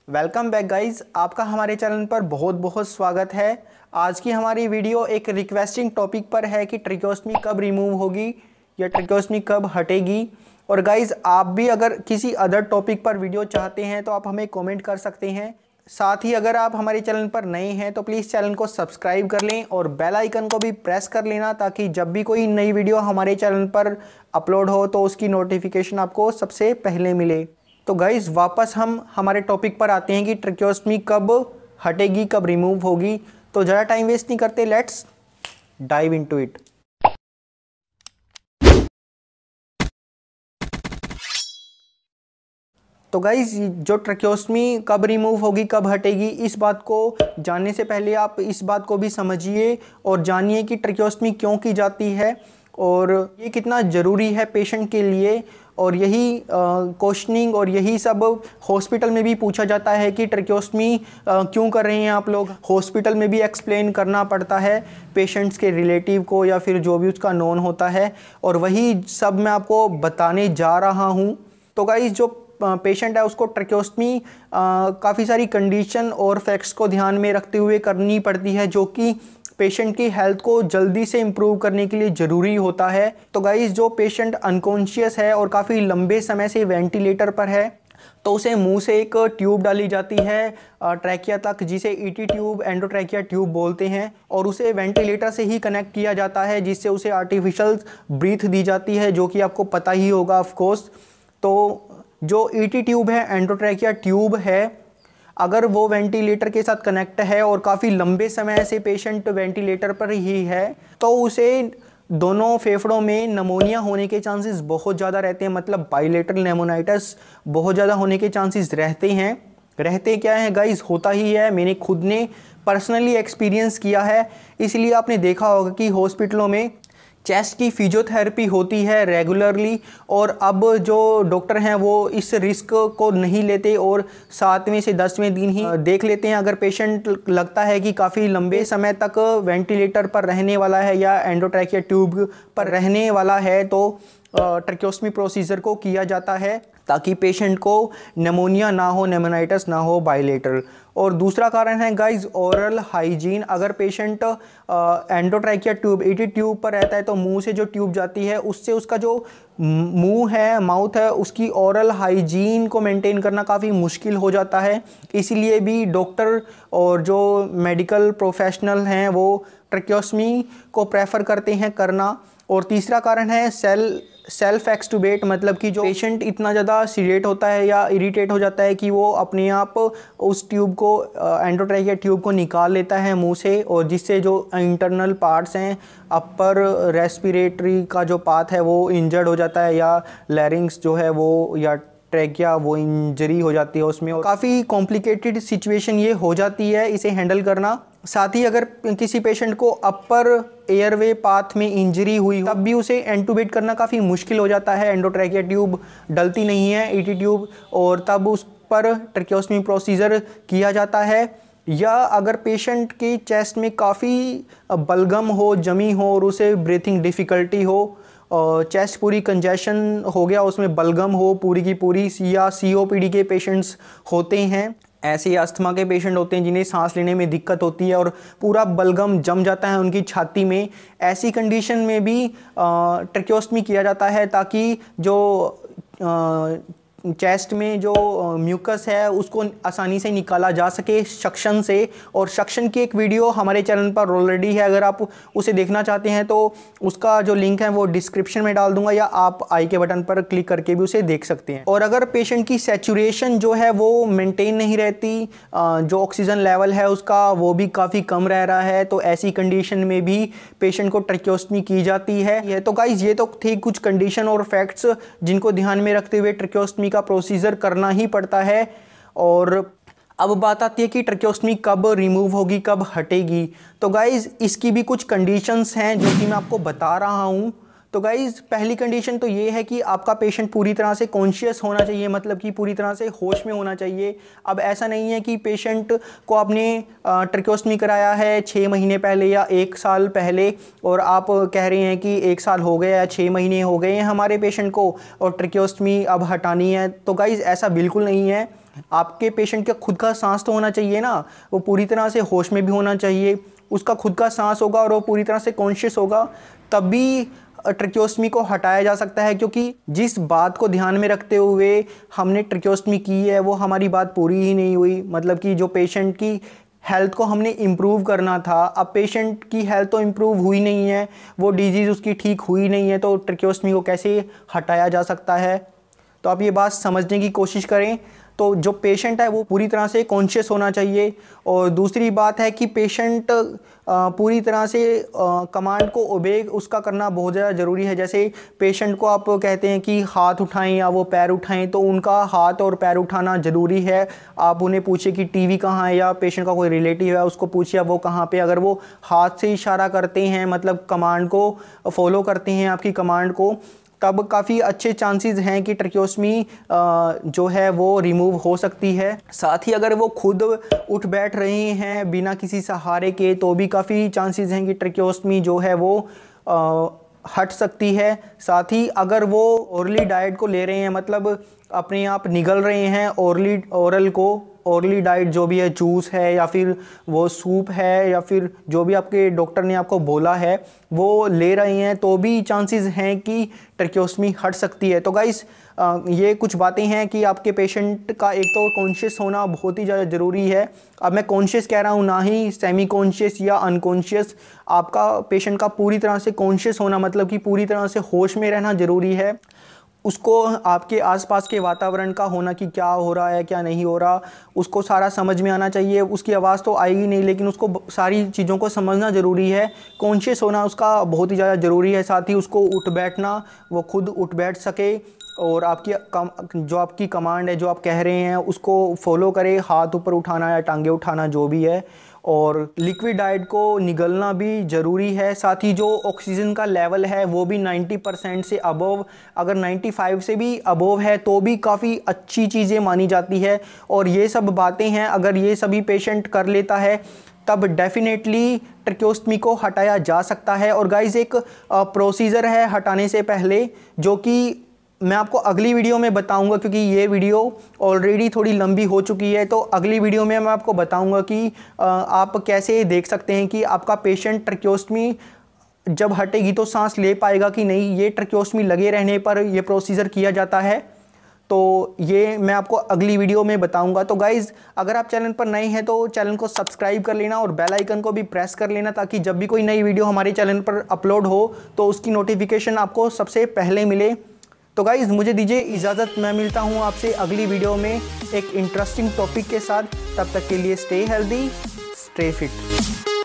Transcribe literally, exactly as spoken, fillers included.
Welcome back guys, आपका हमारे channel पर बहुत बहुत स्वागत है। आज की हमारी वीडियो एक रिक्वेस्टिंग टॉपिक पर है कि ट्रेकियोस्टमी कब रिमूव होगी या ट्रेकियोस्टमी कब हटेगी। और गाइज, आप भी अगर किसी अदर टॉपिक पर वीडियो चाहते हैं तो आप हमें कमेंट कर सकते हैं। साथ ही अगर आप हमारे चैनल पर नए हैं तो प्लीज़ चैनल को सब्सक्राइब कर लें और बेल आइकन को भी प्रेस कर लेना, ताकि जब भी कोई नई वीडियो हमारे चैनल पर अपलोड हो तो उसकी नोटिफिकेशन आपको सबसे पहले मिले। तो गाइज़, वापस हम हमारे टॉपिक पर आते हैं कि ट्रेकियोस्टमी कब हटेगी, कब रिमूव होगी। तो ज़्यादा टाइम वेस्ट नहीं करते, लेट्स डाइव इनटू इट। तो गाइज़, जो ट्रेकियोस्टमी कब रिमूव होगी, कब हटेगी, इस बात को जानने से पहले आप इस बात को भी समझिए और जानिए कि ट्रेकियोस्टमी क्यों की जाती है और ये कितना ज़रूरी है पेशेंट के लिए। और यही क्वेश्चनिंग और यही सब हॉस्पिटल में भी पूछा जाता है कि ट्रेकियोस्टमी क्यों कर रहे हैं आप लोग। हॉस्पिटल में भी एक्सप्लेन करना पड़ता है पेशेंट्स के रिलेटिव को या फिर जो भी उसका नोन होता है, और वही सब मैं आपको बताने जा रहा हूँ। तो गाइस, जो पेशेंट है उसको ट्रेकियोस्टमी काफ़ी सारी कंडीशन और फैक्ट्स को ध्यान में रखते हुए करनी पड़ती है, जो कि पेशेंट की हेल्थ को जल्दी से इम्प्रूव करने के लिए ज़रूरी होता है। तो गाइस, जो पेशेंट अनकॉन्शियस है और काफ़ी लंबे समय से वेंटिलेटर पर है तो उसे मुंह से एक ट्यूब डाली जाती है ट्रैकिया तक, जिसे ईटी ट्यूब, एंडोट्रैकिया ट्यूब बोलते हैं, और उसे वेंटिलेटर से ही कनेक्ट किया जाता है, जिससे उसे आर्टिफिशियल ब्रीथ दी जाती है, जो कि आपको पता ही होगा ऑफ कोर्स। तो जो ईटी ट्यूब है, एंडोट्रैकिया ट्यूब है, अगर वो वेंटिलेटर के साथ कनेक्ट है और काफ़ी लंबे समय से पेशेंट वेंटिलेटर पर ही है तो उसे दोनों फेफड़ों में नमोनिया होने के चांसेस बहुत ज़्यादा रहते हैं। मतलब बाइलेटरल नेमोनाइटिस बहुत ज़्यादा होने के चांसेस रहते हैं। रहते क्या है गाइस, होता ही है। मैंने खुद ने पर्सनली एक्सपीरियंस किया है, इसलिए आपने देखा होगा कि हॉस्पिटलों में चेस्ट की फिजियोथेरेपी होती है रेगुलरली, और अब जो डॉक्टर हैं वो इस रिस्क को नहीं लेते और सातवें से दसवें दिन ही देख लेते हैं। अगर पेशेंट लगता है कि काफ़ी लंबे समय तक वेंटिलेटर पर रहने वाला है या एंडोट्रैकिया ट्यूब पर रहने वाला है तो ट्रेकियोस्टमी प्रोसीजर को किया जाता है, ताकि पेशेंट को निमोनिया ना हो, नेमोनाइटिस ना हो बाइलेटरल। और दूसरा कारण है गाइज ओरल हाइजीन। अगर patient endotracheal tube, ET tube पर रहता है तो मुंह से जो ट्यूब जाती है उससे उसका जो मुंह है, माउथ है, उसकी ओरल हाइजीन को मेंटेन करना काफ़ी मुश्किल हो जाता है। इसीलिए भी डॉक्टर और जो मेडिकल प्रोफेशनल हैं वो ट्रेकियोस्टमी को प्रेफर करते हैं करना। और तीसरा कारण है सेल सेल्फ एक्सटुबेट, मतलब कि जो पेशेंट इतना ज़्यादा सीरियट होता है या इरिटेट हो जाता है कि वो अपने आप उस ट्यूब को, एंडोट्रैकिया ट्यूब को निकाल लेता है मुंह से, और जिससे जो इंटरनल पार्ट्स हैं, अपर रेस्पिरेटरी का जो पाथ है वो इंजर्ड हो जाता है, या लैरिंग्स जो है वो, या ट्रैकिया, वो इंजरी हो जाती है उसमें, और काफ़ी कॉम्प्लिकेटेड सिचुएशन ये हो जाती है इसे हैंडल करना। साथ ही अगर किसी पेशेंट को अपर एयरवे पाथ में इंजरी हुई हो तब भी उसे एंटूबेट करना काफ़ी मुश्किल हो जाता है। एंडोट्रैकिया ट्यूब डलती नहीं है, ईटी ट्यूब, और तब उस पर ट्रेकियोस्टमी प्रोसीजर किया जाता है। या अगर पेशेंट के चेस्ट में काफ़ी बलगम हो, जमी हो, और उसे ब्रीथिंग डिफ़िकल्टी हो, चेस्ट पूरी कंजेशन हो गया, उसमें बलगम हो पूरी की पूरी, या सीओपीडी के पेशेंट्स होते हैं, ऐसे अस्थमा के पेशेंट होते हैं जिन्हें सांस लेने में दिक्कत होती है और पूरा बलगम जम जाता है उनकी छाती में। ऐसी कंडीशन में भी ट्रेकियोस्टमी किया जाता है, ताकि जो आ, चेस्ट में जो म्यूकस है उसको आसानी से निकाला जा सके सक्शन से। और सक्शन की एक वीडियो हमारे चैनल पर ऑलरेडी है, अगर आप उसे देखना चाहते हैं तो उसका जो लिंक है वो डिस्क्रिप्शन में डाल दूंगा, या आप आई के बटन पर क्लिक करके भी उसे देख सकते हैं। और अगर पेशेंट की सैचुरेशन जो है वो मेंटेन नहीं रहती, जो ऑक्सीजन लेवल है उसका वो भी काफ़ी कम रह रहा है, तो ऐसी कंडीशन में भी पेशेंट को ट्रेकियोस्टमी की जाती है। तो गाइज, ये तो थी कुछ कंडीशन और फैक्ट्स जिनको ध्यान में रखते हुए ट्रेकियोस्टमी का प्रोसीजर करना ही पड़ता है। और अब बात आती है कि ट्रेकियोस्टमी कब रिमूव होगी, कब हटेगी। तो गाइज, इसकी भी कुछ कंडीशंस हैं जो कि मैं आपको बता रहा हूँ। तो गाइज, पहली कंडीशन तो ये है कि आपका पेशेंट पूरी तरह से कॉन्शियस होना चाहिए, मतलब कि पूरी तरह से होश में होना चाहिए। अब ऐसा नहीं है कि पेशेंट को आपने ट्रेकियोस्टमी कराया है छः महीने पहले या एक साल पहले, और आप कह रहे हैं कि एक साल हो गया या छः महीने हो गए हैं हमारे पेशेंट को और ट्रेकियोस्टमी अब हटानी है। तो गाइज, ऐसा बिल्कुल नहीं है। आपके पेशेंट का खुद का सांस तो होना चाहिए ना, वो पूरी तरह से होश में भी होना चाहिए, उसका खुद का सांस होगा और वो पूरी तरह से कॉन्शियस होगा, तभी ट्रैकियोस्टमी को हटाया जा सकता है। क्योंकि जिस बात को ध्यान में रखते हुए हमने ट्रैकियोस्टमी की है वो हमारी बात पूरी ही नहीं हुई, मतलब कि जो पेशेंट की हेल्थ को हमने इम्प्रूव करना था, अब पेशेंट की हेल्थ तो इम्प्रूव हुई नहीं है, वो डिजीज़ उसकी ठीक हुई नहीं है, तो ट्रैकियोस्टमी को कैसे हटाया जा सकता है। तो आप ये बात समझने की कोशिश करें। तो जो पेशेंट है वो पूरी तरह से कॉन्शियस होना चाहिए। और दूसरी बात है कि पेशेंट पूरी तरह से कमांड को ओबे उसका करना बहुत ज़्यादा ज़रूरी है। जैसे पेशेंट को आप कहते हैं कि हाथ उठाएं या वो पैर उठाएं, तो उनका हाथ और पैर उठाना ज़रूरी है। आप उन्हें पूछिए कि टीवी कहाँ है, या पेशेंट का कोई रिलेटिव है उसको पूछिए वो कहाँ पे, अगर वो हाथ से इशारा करते हैं, मतलब कमांड को फॉलो करते हैं आपकी कमांड को, तब काफ़ी अच्छे चांसेस हैं कि ट्रैकियोस्टमी जो है वो रिमूव हो सकती है। साथ ही अगर वो खुद उठ बैठ रहे हैं बिना किसी सहारे के, तो भी काफ़ी चांसेस हैं कि ट्रैकियोस्टमी जो है वो आ, हट सकती है। साथ ही अगर वो ओरली डाइट को ले रहे हैं, मतलब अपने आप निगल रहे हैं ओरली ओरल को, ओरली डाइट जो भी है, जूस है या फिर वो सूप है या फिर जो भी आपके डॉक्टर ने आपको बोला है वो ले रहे हैं, तो भी चांसेस हैं कि ट्रैकियोस्टमी हट सकती है। तो गाइस ये कुछ बातें हैं कि आपके पेशेंट का एक तो कॉन्शियस होना बहुत ही ज़्यादा ज़रूरी है। अब मैं कॉन्शियस कह रहा हूँ, ना ही सेमी कॉन्शियस या अनकॉन्शियस। आपका पेशेंट का पूरी तरह से कॉन्शियस होना, मतलब कि पूरी तरह से होश में रहना ज़रूरी है। उसको आपके आसपास के वातावरण का होना कि क्या हो रहा है क्या नहीं हो रहा, उसको सारा समझ में आना चाहिए। उसकी आवाज़ तो आएगी नहीं, लेकिन उसको सारी चीज़ों को समझना ज़रूरी है। कॉन्शियस होना उसका बहुत ही ज़्यादा ज़रूरी है। साथ ही उसको उठ बैठना, वो खुद उठ बैठ सके और आपकी कम जो आपकी कमांड है, जो आप कह रहे हैं, उसको फॉलो करे, हाथ ऊपर उठाना या टांगे उठाना जो भी है। और लिक्विड डाइट को निगलना भी ज़रूरी है। साथ ही जो ऑक्सीजन का लेवल है वो भी नब्बे परसेंट से अबव, अगर पचानवे से भी अबव है तो भी काफ़ी अच्छी चीज़ें मानी जाती है। और ये सब बातें हैं, अगर ये सभी पेशेंट कर लेता है तब डेफिनेटली ट्रैकियोस्टमी को हटाया जा सकता है। और गाइस एक प्रोसीजर है हटाने से पहले, जो कि मैं आपको अगली वीडियो में बताऊंगा, क्योंकि ये वीडियो ऑलरेडी थोड़ी लंबी हो चुकी है। तो अगली वीडियो में मैं आपको बताऊंगा कि आप कैसे देख सकते हैं कि आपका पेशेंट ट्रैकियोस्टमी जब हटेगी तो सांस ले पाएगा कि नहीं। ये ट्रैकियोस्टमी लगे रहने पर ये प्रोसीजर किया जाता है, तो ये मैं आपको अगली वीडियो में बताऊंगा। तो गाइज़ अगर आप चैनल पर नए हैं तो चैनल को सब्सक्राइब कर लेना और बेल आइकन को भी प्रेस कर लेना, ताकि जब भी कोई नई वीडियो हमारे चैनल पर अपलोड हो तो उसकी नोटिफिकेशन आपको सबसे पहले मिले। तो गाइज़ मुझे दीजिए इजाज़त, मैं मिलता हूँ आपसे अगली वीडियो में एक इंटरेस्टिंग टॉपिक के साथ। तब तक के लिए स्टे हेल्दी, स्टे फिट।